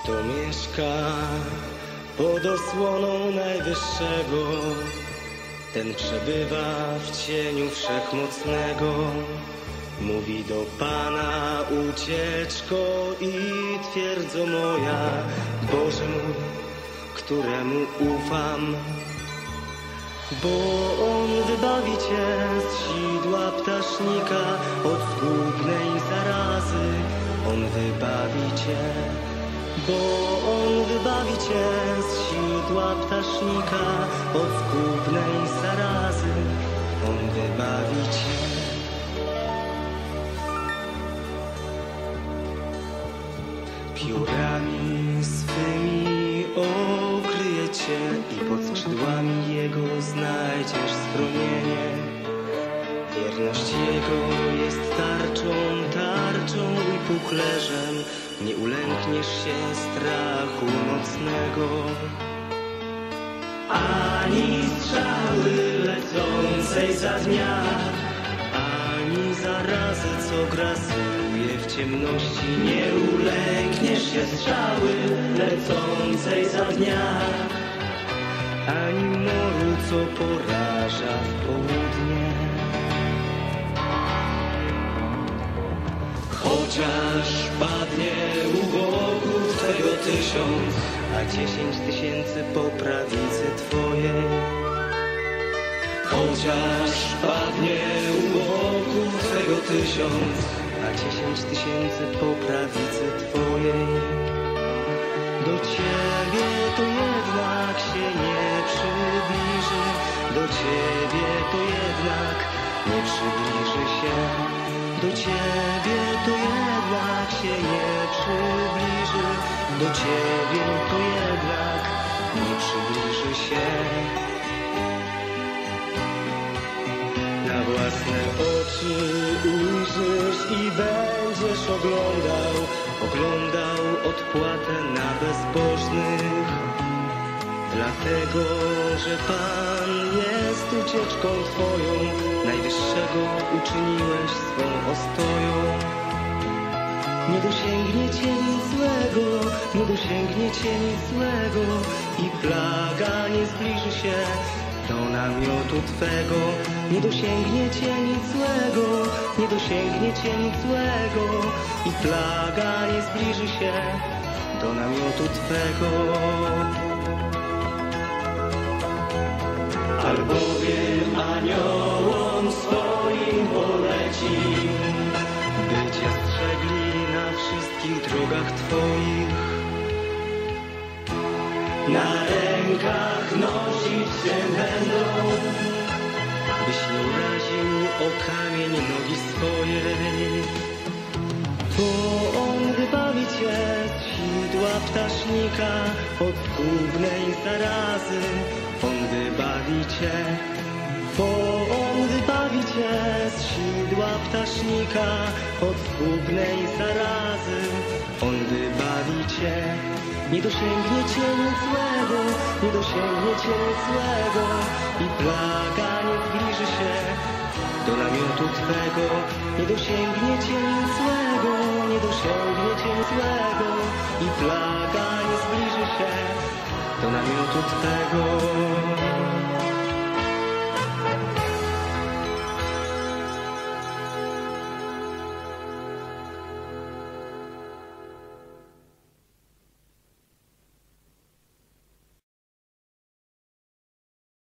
Kto mieszka pod osłoną Najwyższego, ten przebywa w cieniu Wszechmocnego. Mówi do Pana: ucieczko i twierdzo moja, Boże mój, któremu ufam. Bo On wybawi Cię z sidła ptasznika, od zgubnej zarazy. On wybawi Cię, bo On wybawi Cię z sidła ptasznika, od zgubnej zarazy. On wybawi Cię. Piórami swymi okryje Cię i pod skrzydłami Jego znajdziesz schronienie. Wierność Jego jest tarczą i puchlerzem. Nie ulękniesz się strachu nocnego, ani strzały lecącej za dnia, ani zarazy, co grasuje w ciemności. Nie ulękniesz się strzały lecącej za dnia, ani moru, co poraża w południe. Chociaż padnie u boku Twego 1000, a 10 000 po prawicy Twojej. Chociaż padnie u boku Twego 1000, a 10 000 po prawicy Twojej. Do Ciebie to jednak się nie przybliży, do Ciebie to jednak nie przybliży się. Do Ciebie to jednak się nie przybliży, do Ciebie to jednak nie przybliży się. Na własne oczy ujrzysz i będziesz oglądał odpłatę na bezbożnych. Dlatego, że Pan jest ucieczką Twoją, Najwyższego uczyniłeś swą ostoją. Nie dosięgnie Cię nic złego, nie dosięgnie Cię nic złego i plaga nie zbliży się do namiotu Twego. Nie dosięgnie Cię nic złego, nie dosięgnie Cię nic złego i plaga nie zbliży się do namiotu Twego. Albowiem aniołom swoim poleci, by Cię strzegli na wszystkich drogach Twoich. Na rękach nosić Cię będą, byś nie uraził o kamień nogi swojej. Bo On wybawi Cię z sidła ptasznika, od zgubnej zarazy. On wybawi Cię, bo On wybawi Cię z sidła ptasznika, od zgubnej zarazy. On wybawi Cię. Nie dosięgnie Cię nic złego, nie dosięgnie Cię nic złego i plaga nie zbliży się do namiotu Twego. Nie dosięgnie Cię nic złego, nie dosięgnie Cię nic złego i plaga nie zbliży się do namiotu Twego.